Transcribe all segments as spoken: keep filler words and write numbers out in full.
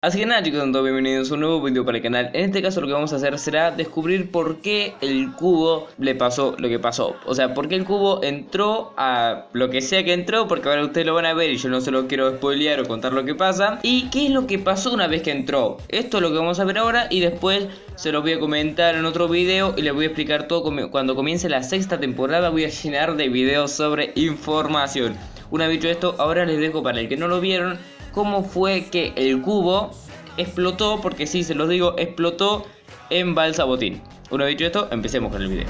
Así que nada chicos, todos bienvenidos a un nuevo video para el canal. En este caso lo que vamos a hacer será descubrir por qué el cubo le pasó lo que pasó. O sea, por qué el cubo entró a lo que sea que entró, porque ahora ustedes lo van a ver y yo no se lo quiero spoilear o contar lo que pasa. Y qué es lo que pasó una vez que entró. Esto es lo que vamos a ver ahora y después se los voy a comentar en otro video y les voy a explicar todo. Cuando comience la sexta temporada voy a llenar de videos sobre información. Una vez dicho esto, ahora les dejo para el que no lo vieron cómo fue que el cubo explotó, porque sí, se los digo, explotó en Balsa Botín. Una vez dicho esto, empecemos con el video.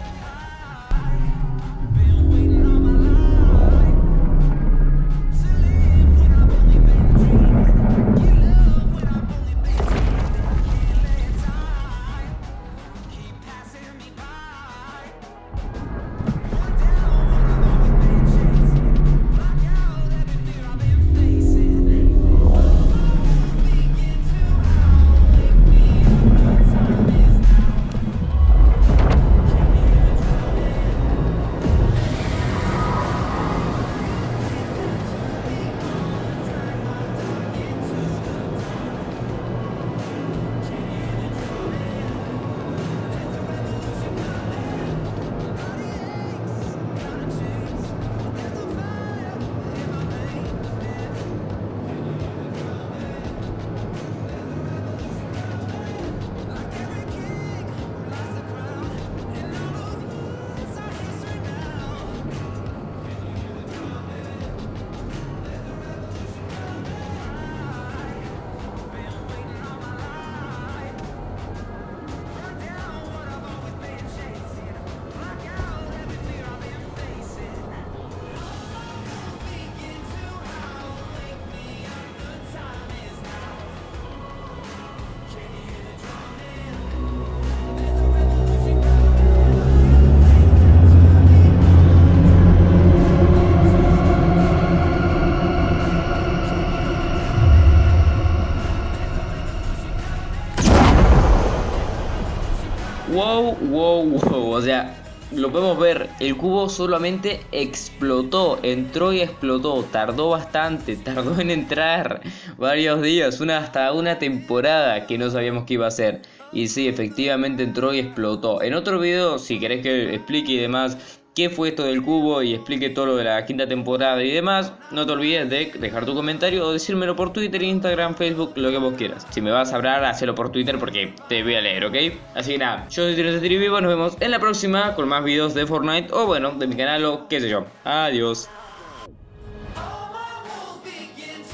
Wow, wow, wow, o sea, lo podemos ver, el cubo solamente explotó, entró y explotó, tardó bastante, tardó en entrar varios días, una, hasta una temporada que no sabíamos qué iba a ser. Y sí, efectivamente entró y explotó. En otro video, si querés que explique y demás qué fue esto del cubo y explique todo lo de la quinta temporada y demás, no te olvides de dejar tu comentario o decírmelo por Twitter, Instagram, Facebook, lo que vos quieras. Si me vas a hablar, hacelo por Twitter porque te voy a leer, ¿ok? Así que nada, yo soy Tiro Vivo, nos vemos en la próxima con más videos de Fortnite o bueno, de mi canal o qué sé yo. Adiós.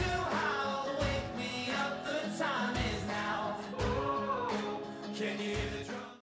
Can you